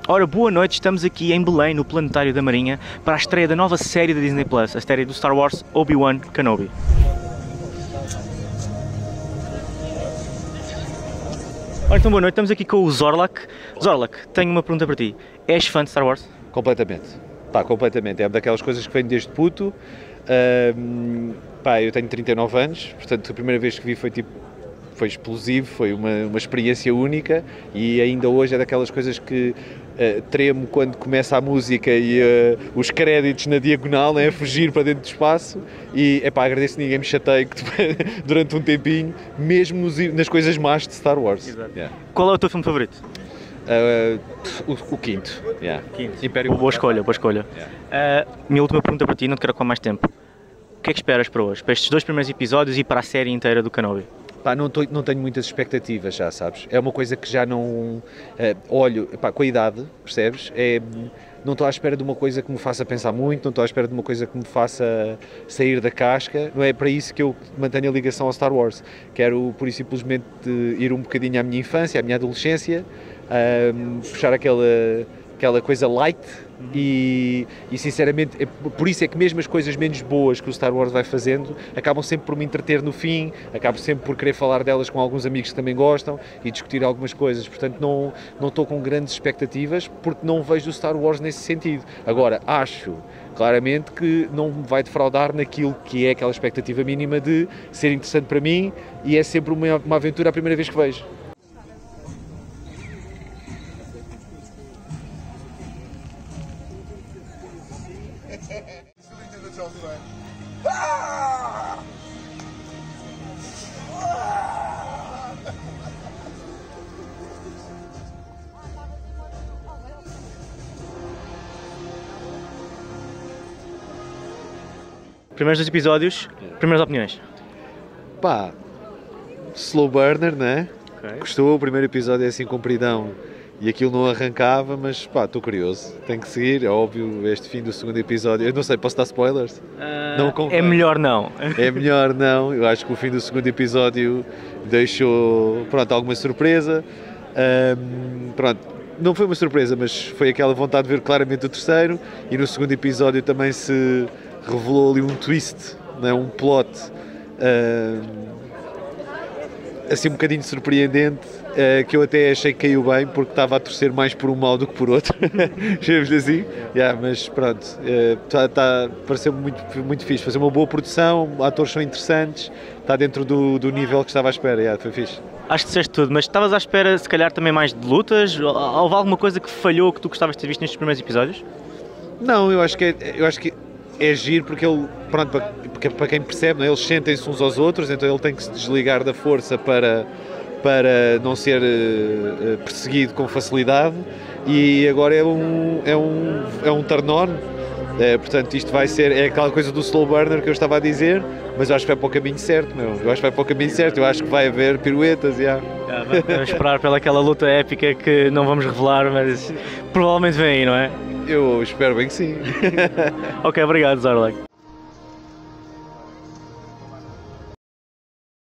Ora, boa noite, estamos aqui em Belém, no Planetário da Marinha, para a estreia da nova série da Disney Plus, a série do Star Wars Obi-Wan Kenobi. Ora, então boa noite, estamos aqui com o Zorlak. Zorlak, tenho uma pergunta para ti. És fã de Star Wars? Completamente. Pá, completamente. É daquelas coisas que venho desde puto. Pá, eu tenho 39 anos, portanto a primeira vez que vi foi explosivo, foi uma experiência única e ainda hoje é daquelas coisas que tremo quando começa a música e os créditos na diagonal, a fugir para dentro do espaço e agradeço que ninguém me chateie durante um tempinho, mesmo nas coisas más de Star Wars. Exato. Yeah. Qual é o teu filme favorito? O quinto. Yeah. Quinto. Império. Boa escolha, boa escolha. Yeah. Minha última pergunta para ti, não te quero com mais tempo. O que é que esperas para hoje? Para estes 2 primeiros episódios e para a série inteira do Kenobi? Pá, não tenho muitas expectativas já, sabes? É uma coisa que já não olho, pá, com a idade, percebes? Não estou à espera de uma coisa que me faça pensar muito, não estou à espera de uma coisa que me faça sair da casca, não é para isso que eu mantenho a ligação ao Star Wars. Quero, pura e simplesmente, ir um bocadinho à minha infância, à minha adolescência, puxar aquela coisa light e sinceramente, por isso é que mesmo as coisas menos boas que o Star Wars vai fazendo, acabam sempre por me entreter no fim, acabo sempre por querer falar delas com alguns amigos que também gostam e discutir algumas coisas, portanto não estou com grandes expectativas porque não vejo o Star Wars nesse sentido. Agora, acho claramente que não me vai defraudar naquilo que é aquela expectativa mínima de ser interessante para mim e é sempre uma aventura a primeira vez que vejo. Primeiros 2 episódios, primeiras opiniões. Pá, slow burner, né? Okay. Gostou, o primeiro episódio é assim compridão e aquilo não arrancava, mas pá, estou curioso. Tenho que seguir, é óbvio, este fim do segundo episódio. Eu não sei, posso dar spoilers? Não é melhor não. É melhor não, eu acho que o fim do segundo episódio deixou, pronto, alguma surpresa. Pronto, não foi uma surpresa, mas foi aquela vontade de ver claramente o terceiro e no segundo episódio também se revelou ali um twist, né, um plot assim um bocadinho surpreendente, que eu até achei que caiu bem porque estava a torcer mais por um mal do que por outro, chamemos-lhe assim, mas pronto, pareceu muito fixe, fazer uma boa produção, atores são interessantes, está dentro do nível que estava à espera, foi fixe. Acho que disseste tudo, mas estavas à espera se calhar também mais de lutas? Houve alguma coisa que falhou que tu gostavas de ter visto nestes primeiros episódios? Não, eu acho que é giro porque ele, pronto, para quem percebe, não é? Eles sentem-se uns aos outros, então ele tem que se desligar da força para não ser perseguido com facilidade e agora é um turn-on, portanto isto vai ser, é aquela coisa do slow burner que eu estava a dizer, mas eu acho que vai para o caminho certo, eu acho que vai haver piruetas, Vamos esperar pelaquela luta épica que não vamos revelar, mas provavelmente vem aí, não é? Eu espero bem que sim. Ok, obrigado, Zorlak.